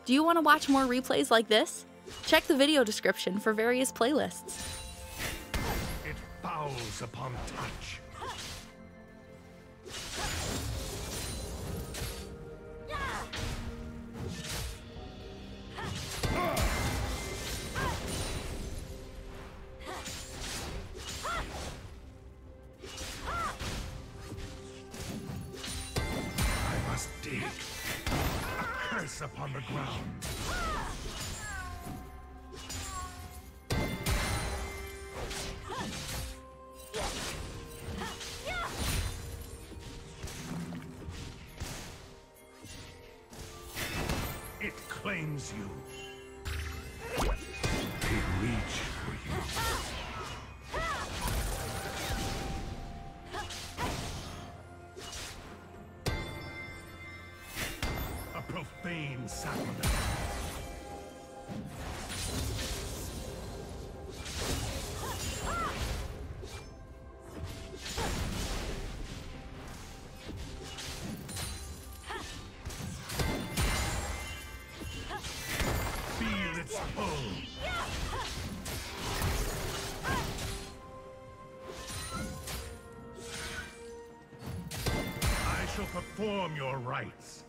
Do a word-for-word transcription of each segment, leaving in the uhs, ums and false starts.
Do you want to watch more replays like this? Check the video description for various playlists. It fouls upon touch. I must dig. A curse upon the ground. It claims you. They reach for you. A profane sacrament. Feel its pull. I shall perform your rites.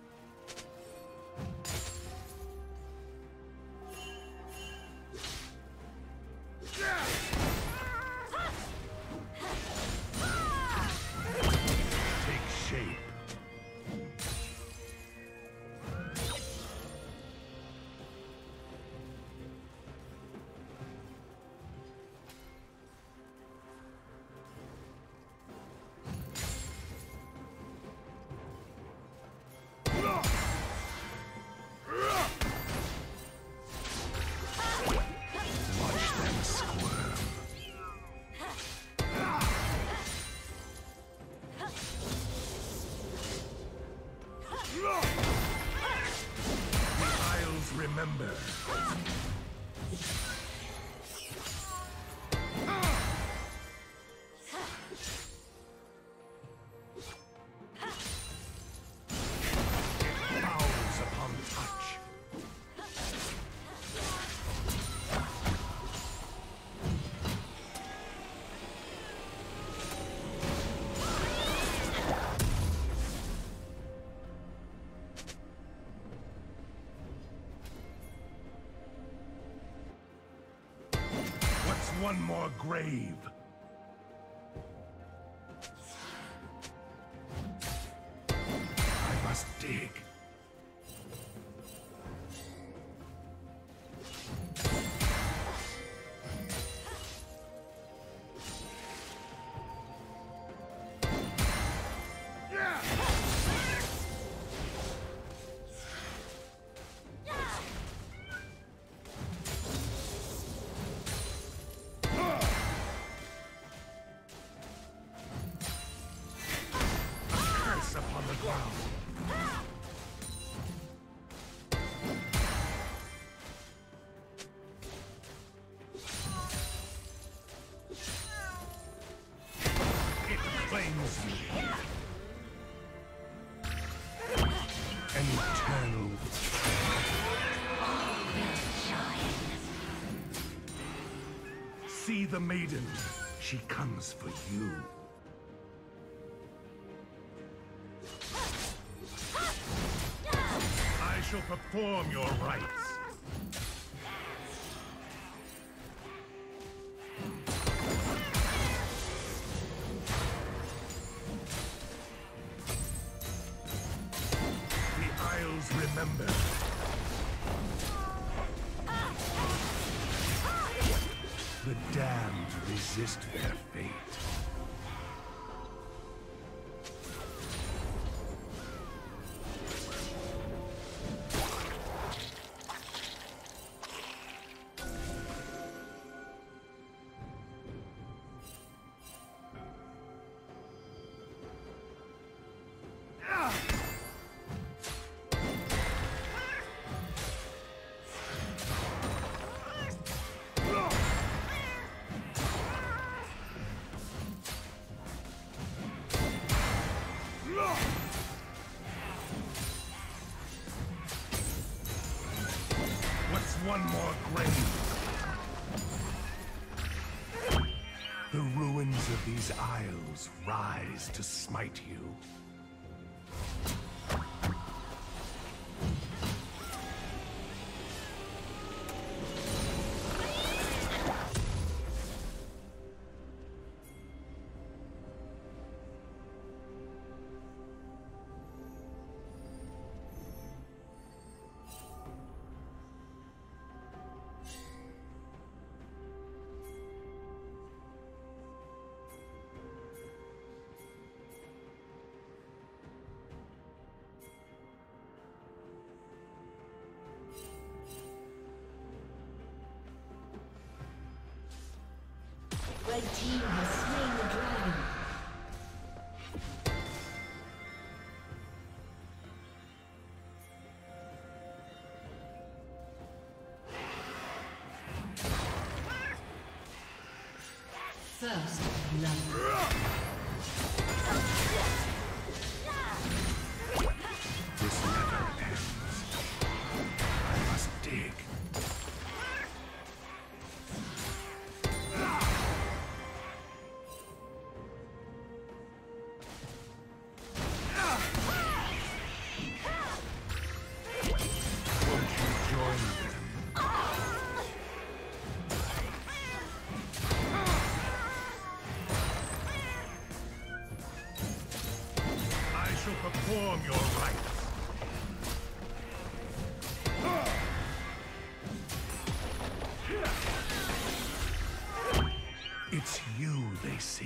Take shape. Watch them squirm. The Isles remember. It fouls upon touch. What's one more grave? I must dig. Curse upon the ground. It claims you. An eternal. See the maiden. She comes for you. I shall perform your rites. The Isles remember. The damned resist their fate. one more grave. The ruins of these isles rise to smite you. Red team has slain the dragon. First love. This never ends. I must dig. Perform your rites. It's you they seek.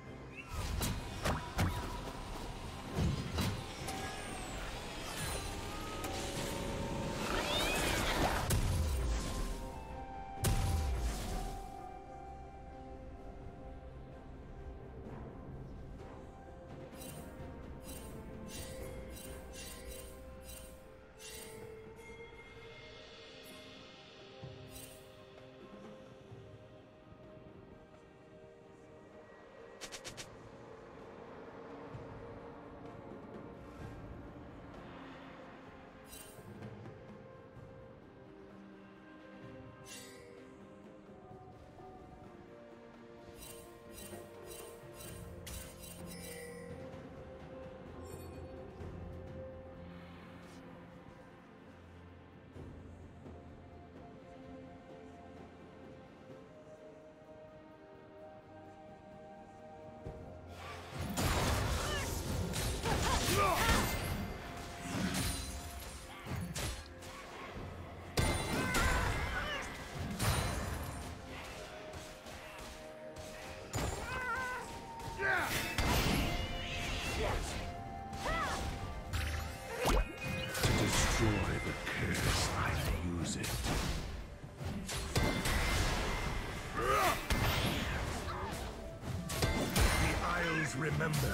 Remember.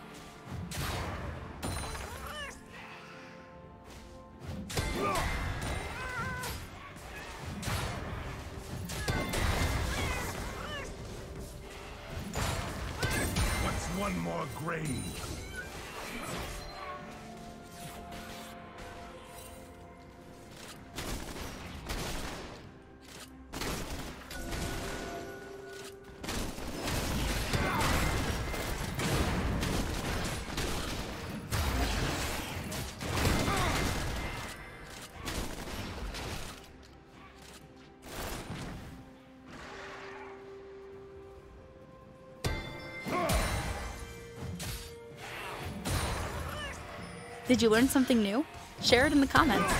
What's one more grave? Did you learn something new? Share it in the comments.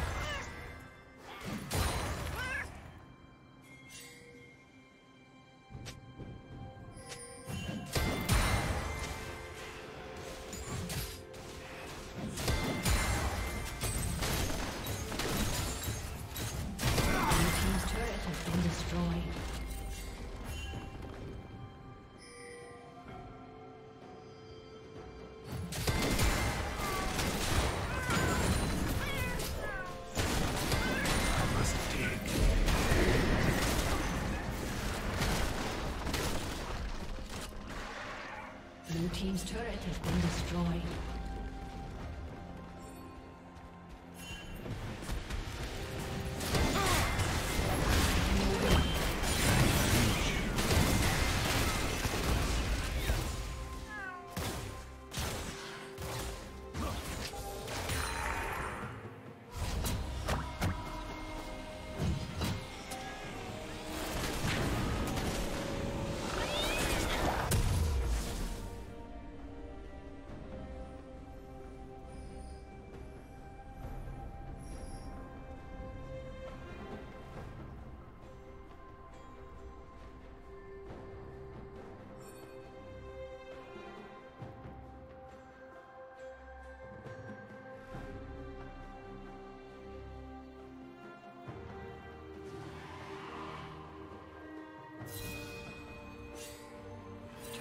Blue team's turret has been destroyed.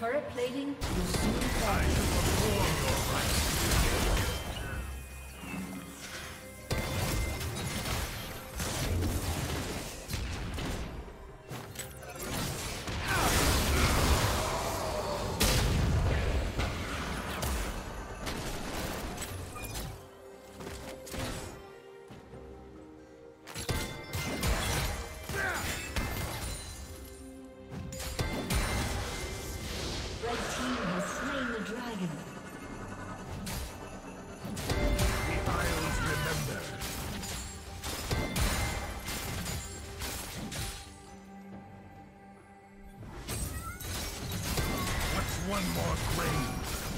Turret plating will soon fall. I shall perform your rites. One more grave.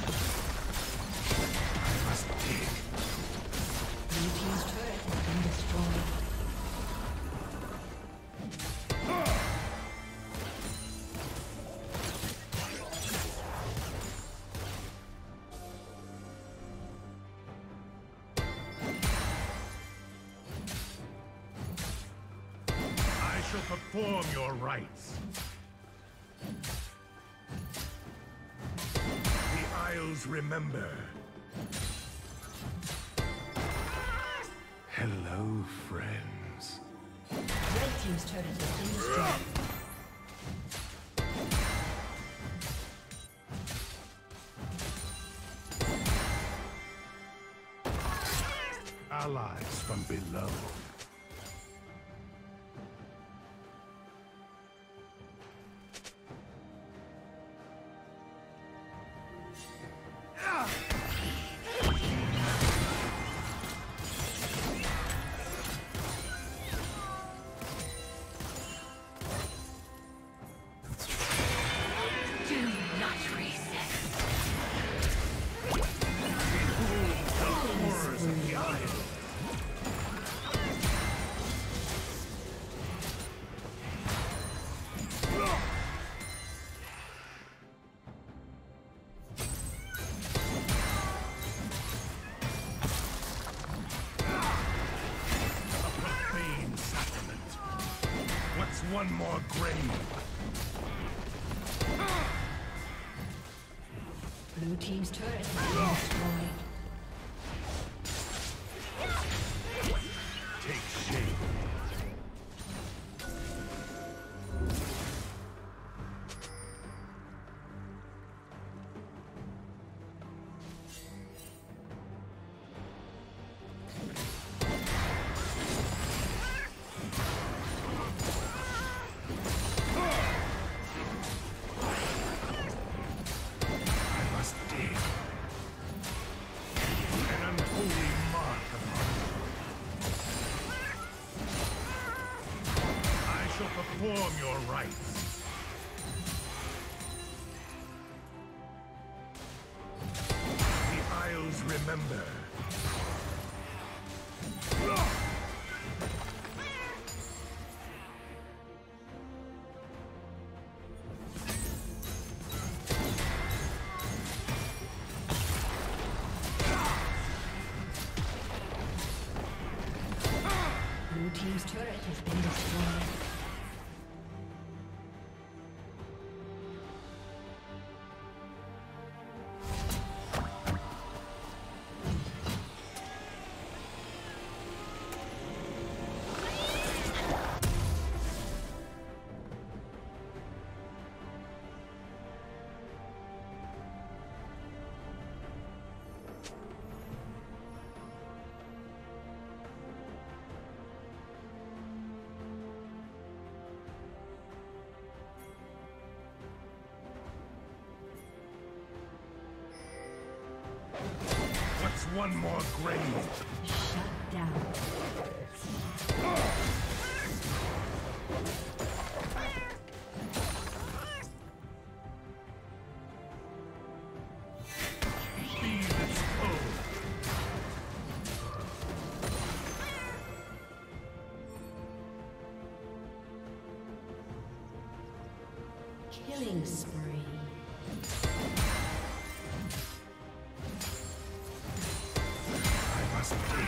I must dig. Blue team's turret has been destroyed. I shall perform your rites. Remember. Hello, friends. Red team's turret has been destroyed. Allies from below. One more grave. Blue team's turret has been destroyed. Take shape. Perform your rites. The Isles remember. Blue team's turret has been destroyed. What's one more grave? Shut down. Killing spree. I must dig.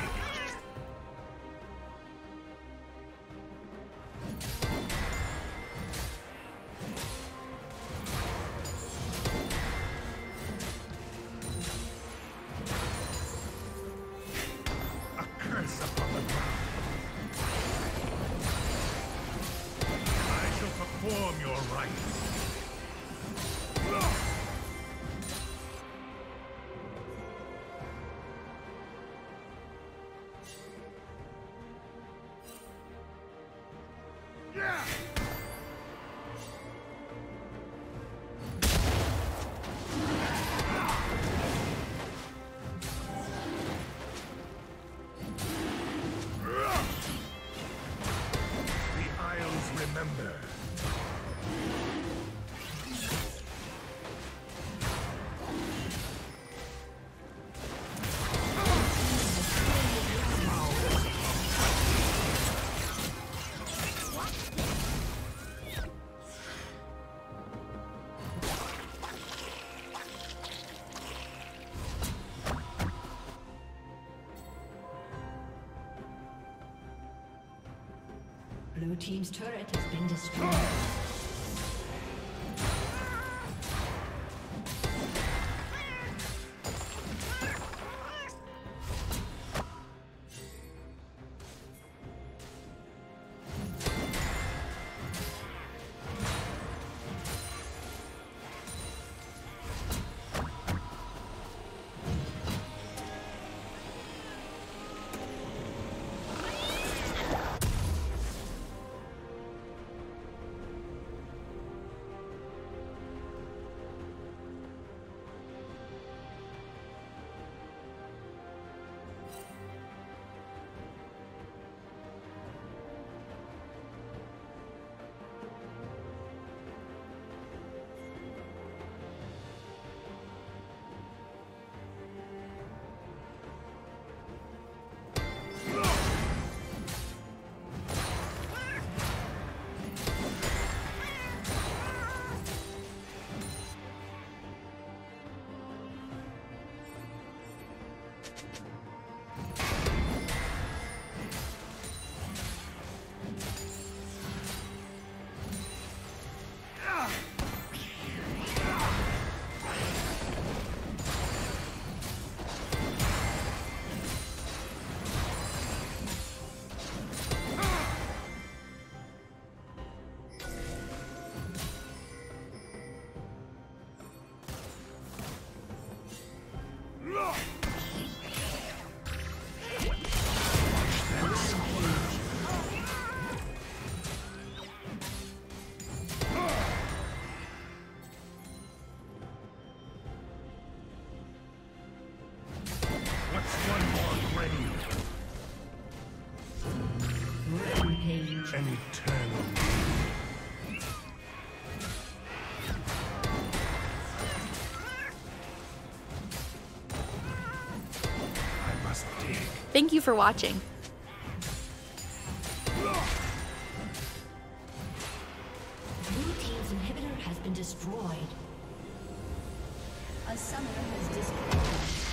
Blue team's turret has been destroyed. An eternal. I must dig. Thank you for watching. Blue team's inhibitor has been destroyed. A summoner has disconnected.